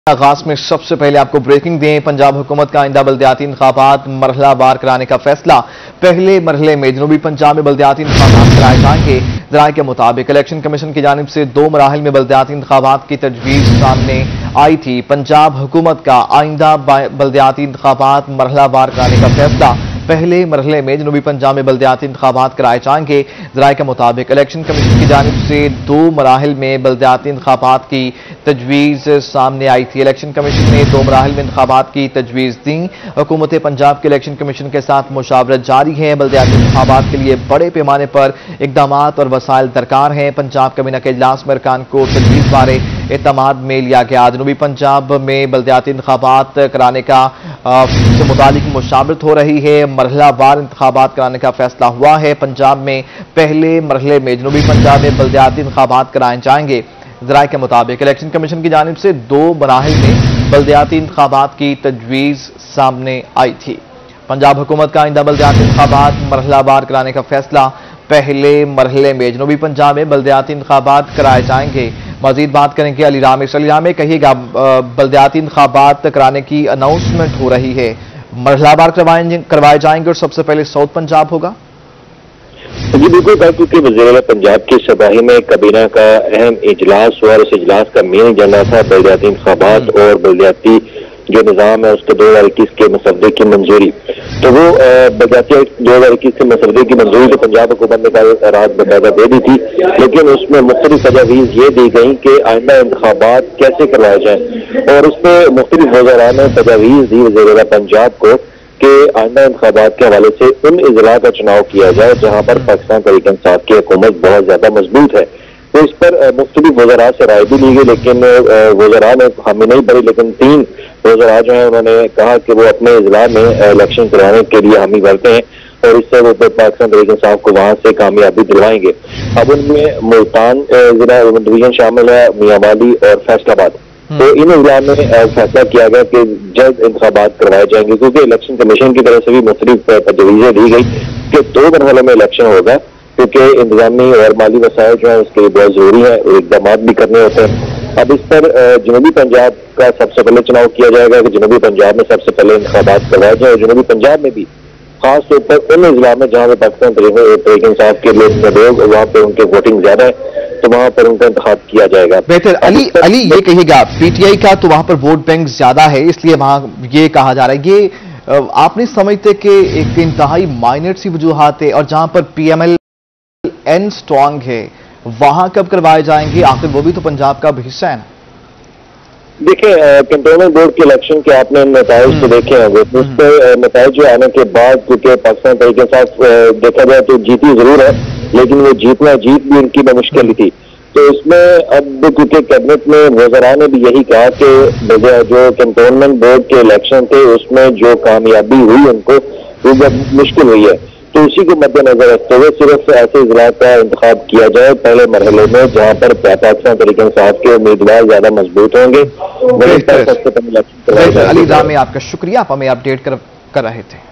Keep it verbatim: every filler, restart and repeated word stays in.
آغاز میں سب سے پہلے آپ کو بریکنگ دیں۔ پنجاب حکومت کا آئندہ بلدیاتی انتخابات مرحلہ وار کرانے کا فیصلہ۔ پہلے مرحلے میں جنوبی پنجاب میں بلدیاتی انتخابات کرائے جائیں گے۔ ذرائع کے مطابق الیکشن کمیشن کی جانب سے دو مراحل میں بلدیاتی انتخابات کی تجویز سامنے آئی تھی۔ پنجاب حکومت کا آئندہ بلدیاتی انتخابات مرحلہ وار کرانے کا فیصلہ۔ پہلے مرحلے میں جنوبی پنجاب میں بلدیاتی انتخابات کرائے جائیں گے۔ ذرائع کے مطابق الیکشن کمیشن کی جانب سے دو مراحل میں بلدیاتی انتخابات کی تجویز سامنے آئی تھی۔ الیکشن کمیشن نے دو مراحل میں انتخابات کی تجویز دی۔ حکومت پنجاب کے الیکشن کمیشن کے ساتھ مشاورت جاری ہے۔ بلدیاتی انتخابات کے لیے بڑے پیمانے پر اقدامات اور وسائل درکار ہیں۔ پنجاب کابینہ کے اجلاس میں ارکان کو تجویز بارے اعتماد میں لیا گیا۔ جنوبی پنجاب میں بلدیاتی انتخابات کرانے کا سے متعلق مشاورت ہو رہی ہے۔ مرحلہ وار انتخابات کرانے کا فیصلہ ہوا ہے۔ پنجاب میں پہلے مرحلے میں جنوبی پنجاب میں بلدیاتی انتخابات کرائے جائیں گے۔ ذرائع کے مطابق الیکشن کمیشن کی جانب سے دو مراحل میں بلدیاتی انتخابات کی تجویز سامنے آئی تھی۔ پنجاب حکومت کا آئندہ بلدیاتی انتخابات مرحلہ وار کرانے کا فیصلہ۔ پہلے مرحلے میں جنوبی پنجاب میں بلدیاتی انتخابات کرائے جائیں گے۔ مزید بات کریں گے علی رامر سے۔ علی رامر کہیے گا، بلدیاتی انتخابات کرانے کی اناؤنسمنٹ ہو رہی ہے، مرحلہ وار کروائے جائیں گے اور سب سے پہلے ساؤتھ پنجاب ہوگا؟ جی بالکل کہا، کیونکہ وزیر اعلیٰ پنجاب کی سباہی میں کابینہ کا اہم اجلاس ہوا اور اس اجلاس کا مین ایجنڈا تھا بلدیاتی انتخابات اور بلدیاتی جو نظام ہے اس کے دو ہزار اکیس کے مسودے کی منظوری۔ تو وہ بلدیاتی دو ہزار اکیس کے مسودے کی منظوری تو پنجاب حکومت نے کل رات باقاعدہ دے دی تھی، لیکن اس میں مختلف تجاویز یہ دی گئیں کہ آئندہ انتخابات کیسے کروائے جائیں، اور اس میں مختلف وزراء نے تجاویز دی وزیر اعلیٰ پنجاب کو کہ آئندہ انتخابات کے حوالے سے ان اضلاع کا چناؤ کیا جائے جہاں پر پاکستان تحریک انصاف کی حکومت بہت زیادہ مضبوط ہے۔ تو اس پر مختلف وزراء سے رائے بھی لی گئی، لیکن وزراء نے حامی نہیں بھری، لیکن تین وزراء جو ہیں انہوں نے کہا کہ وہ اپنے اضلاع میں الیکشن کرانے کے لیے حامی بھرتے ہیں اور اس سے وہ پاکستان تحریک انصاف کو وہاں سے کامیابی دلوائیں گے۔ اب ان میں ملتان ضلع ڈویژن شامل ہے، میاں والی اور فیصل آباد۔ تو ان اضلاع میں فیصلہ کیا گیا کہ جلد انتخابات کروائے جائیں گے، کیونکہ الیکشن کمیشن کی طرف سے بھی مختلف تجویزیں دی گئی کہ دو مرحلوں میں الیکشن ہوگا، کیونکہ انتظامی اور مالی وسائل جو ہیں اس کے لیے بہت ضروری ہے اور اقدامات بھی کرنے ہوتے ہیں۔ اب اس پر جنوبی پنجاب کا سب سے پہلے چناؤ کیا جائے گا کہ جنوبی پنجاب میں سب سے پہلے انتخابات کروائے جائیں، اور جنوبی پنجاب میں بھی خاص طور پر ان اضلاع میں جہاں پہ پاکستان تحریک انصاف کے لوگ وہاں پہ ان کے ووٹنگ زیادہ ہے تو وہاں پر ان کا انتخاب کیا جائے گا۔ بہتر علی علی یہ کہیے گا، پی ٹی آئی کا تو وہاں پر ووٹ بینک زیادہ ہے اس لیے وہاں یہ کہا جا رہا ہے، یہ آپ نہیں سمجھتے کہ ایک انتہائی مائنر سی وجوہات ہے، اور جہاں پر پی ایم ایل این سٹرانگ ہے وہاں کب کروائے جائیں گے؟ آخر وہ بھی تو پنجاب کا حصہ ہے نا۔ دیکھیں کنٹونمنٹ بورڈ کے الیکشن کے آپ نے نتائج تو دیکھے ہوں گے، اس پہ نتائج آنے کے بعد کیونکہ پاکستان تحریک انصاف دیکھا جائے تو جیتی ضرور ہے، لیکن وہ جیتنا جیت بھی ان کی بمشکل تھی۔ تو اس میں اب کیونکہ کیبنٹ میں وزراء نے بھی یہی کہا کہ جو کنٹونمنٹ بورڈ کے الیکشن تھے اس میں جو کامیابی ہوئی ان کو وہ مشکل ہوئی ہے، تو اسی کو مد نظر رکھتے ہوئے صرف ایسے اضلاع کا انتخاب کیا جائے پہلے مرحلے میں جہاں پر پاکستان تحریک انصاف کے امیدوار زیادہ مضبوط ہوں گے۔ علی رامر آپ کا شکریہ، آپ ہمیں اپڈیٹ کر رہے تھے۔